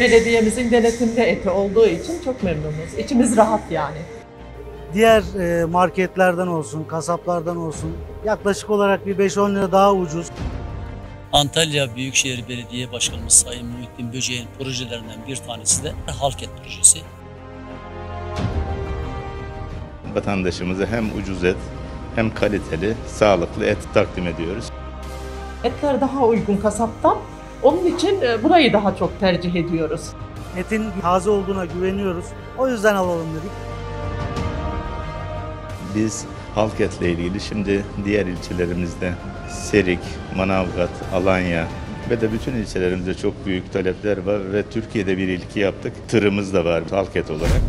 Belediyemizin denetimli eti olduğu için çok memnunuz. İçimiz rahat yani. Diğer marketlerden olsun, kasaplardan olsun yaklaşık olarak bir 5-10 lira daha ucuz. Antalya Büyükşehir Belediye Başkanımız Sayın Muhittin Böceğin projelerinden bir tanesi de Halk Et projesi. Vatandaşımıza hem ucuz et hem kaliteli, sağlıklı et takdim ediyoruz. Etler daha uygun kasaptan. Onun için burayı daha çok tercih ediyoruz. Etin taze olduğuna güveniyoruz. O yüzden alalım dedik. Biz halk etle ilgili şimdi diğer ilçelerimizde Serik, Manavgat, Alanya ve de bütün ilçelerimizde çok büyük talepler var ve Türkiye'de bir ilki yaptık. Tırımız da var halk et olarak.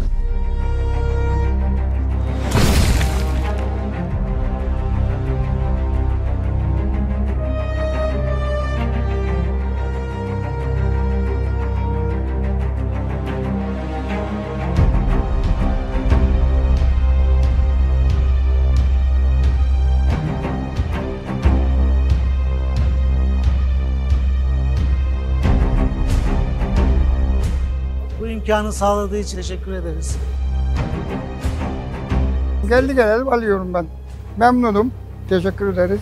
Bu imkanı sağladığı için teşekkür ederiz. Geldi gelelim alıyorum ben. Memnunum. Teşekkür ederiz.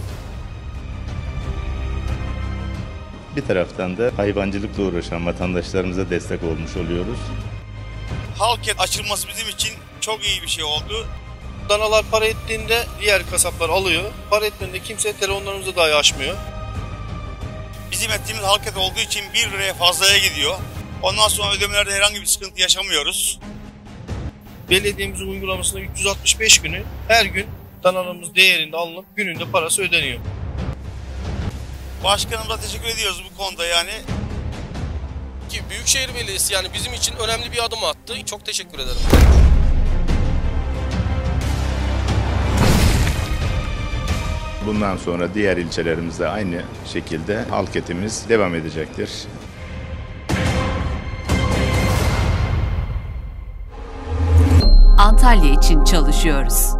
Bir taraftan da hayvancılıkla uğraşan vatandaşlarımıza destek olmuş oluyoruz. Halk et açılması bizim için çok iyi bir şey oldu. Danalar para ettiğinde diğer kasaplar alıyor. Para ettiğinde kimse telefonlarımızı dahi açmıyor. Bizim ettiğimiz halk et olduğu için 1 liraya fazlaya gidiyor. Ondan sonra ödemelerde herhangi bir sıkıntı yaşamıyoruz. Belediyemizin uygulamasında 365 günü her gün danalarımız değerinde alınıp gününde parası ödeniyor. Başkanımıza teşekkür ediyoruz bu konuda yani. Büyükşehir Belediyesi yani bizim için önemli bir adım attı. Çok teşekkür ederim. Bundan sonra diğer ilçelerimizde aynı şekilde halk etimiz devam edecektir. Antalya için çalışıyoruz.